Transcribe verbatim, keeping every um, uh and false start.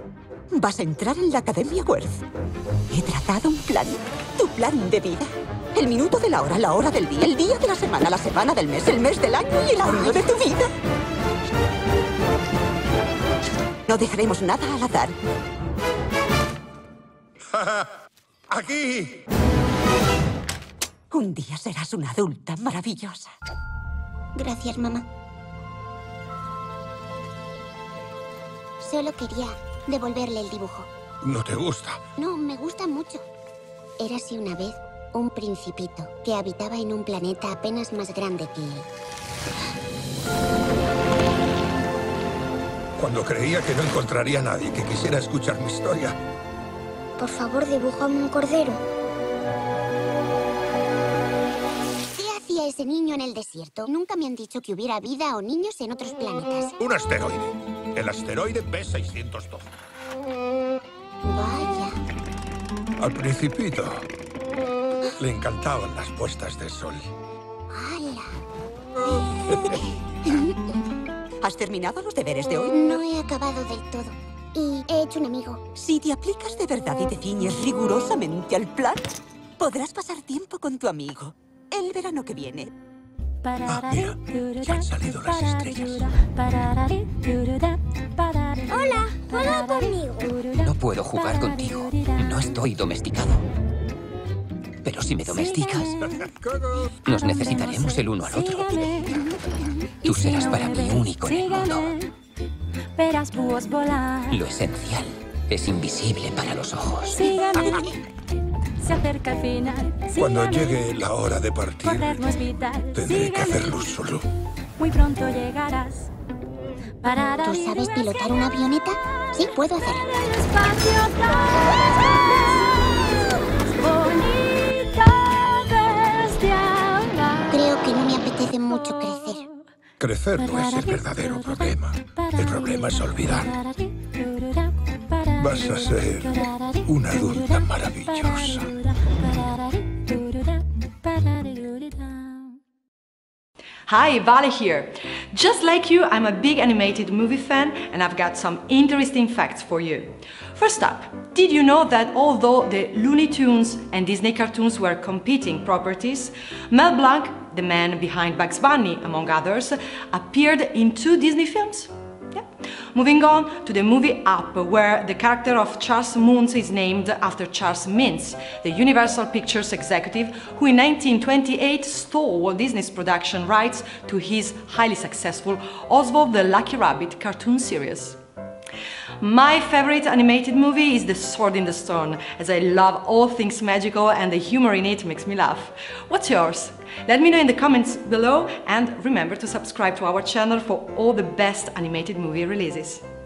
Vas a entrar en la Academia Worth. He trazado un plan. Tu plan de vida. El minuto de la hora, la hora del día, el día de la semana, la semana del mes, el mes del año y el año de tu vida. No dejaremos nada al azar. ¡Aquí! Un día serás una adulta maravillosa. Gracias, mamá. Solo quería devolverle el dibujo. ¿No te gusta? No, me gusta mucho. Érase una vez un principito que habitaba en un planeta apenas más grande que él. Cuando creía que no encontraría a nadie que quisiera escuchar mi historia. Por favor, dibújame un cordero. ¿Qué hacía ese niño en el desierto? Nunca me han dicho que hubiera vida o niños en otros planetas. Un asteroide. El asteroide B seiscientos doce. Vaya. Al principito le encantaban las puestas de sol. ¡Hala! ¿Has terminado los deberes de hoy? No he acabado del todo. Y he hecho un amigo. Si te aplicas de verdad y te ciñes rigurosamente al plan, podrás pasar tiempo con tu amigo el verano que viene. Ah, mira, ya han salido las estrellas. Hola, ¿juega conmigo? No puedo jugar contigo. No estoy domesticado. Pero si me domesticas, nos necesitaremos el uno al otro. Tú serás para mí único en el mundo. Lo esencial es invisible para los ojos. Cuando llegue la hora de partir, tendré que hacerlo solo. Muy pronto llegarás. ¿Tú sabes pilotar una avioneta? Sí, puedo hacerlo. Creo que no me apetece mucho crecer. Crecer no es el verdadero problema. El problema es olvidar. Vas a ser una adulta maravillosa. Hi, Vale here. Just like you, I'm a big animated movie fan and I've got some interesting facts for you. First up, did you know that although the Looney Tunes and Disney cartoons were competing properties, Mel Blanc, the man behind Bugs Bunny, among others, appeared in two Disney films? Yeah. Moving on to the movie Up, where the character of Charles Moons is named after Charles Mintz, the Universal Pictures executive who in nineteen twenty-eight stole Walt Disney's production rights to his highly successful Oswald the Lucky Rabbit cartoon series. My favorite animated movie is The Sword in the Stone, as I love all things magical and the humor in it makes me laugh. What's yours? Let me know in the comments below and remember to subscribe to our channel for all the best animated movie releases.